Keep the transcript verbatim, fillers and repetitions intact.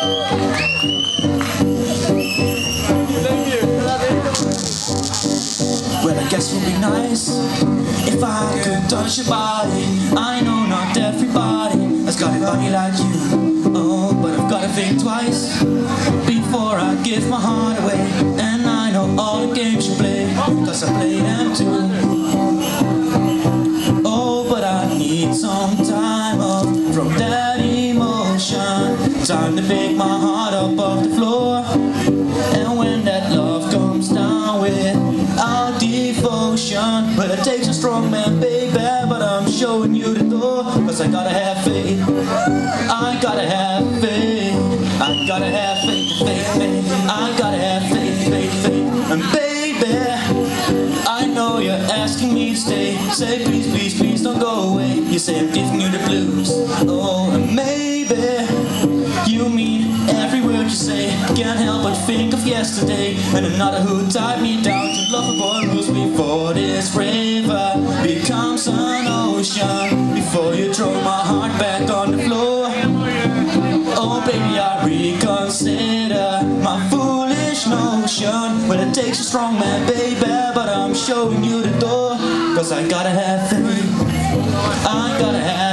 Well, I guess it would be nice if I could touch your body. I know not everybody has got a body like you. Oh, but I've gotta think twice before I give my heart away. And I know all the games you play, cause I play them too. Oh, but I need some time off from that emotion. Time to pick my heart up off the floor. And when that love comes down with our devotion, well, it takes a strong man, baby, but I'm showing you the door. Cause I gotta have faith, I gotta have faith, I gotta have faith, faith, faith, I gotta have faith, faith, faith. And baby, I know you're asking me to stay. Say please, please, please don't go away. You say I'm giving you the blues. Oh, and maybe you mean every word you say. Can't help but think of yesterday and another who tied me down to lovable rules before this river becomes an ocean. Before you throw my heart back on the floor. Oh baby, I reconsider my foolish notion. Well, it takes a strong man, baby, but I'm showing you the door. Cause I gotta have faith, I gotta have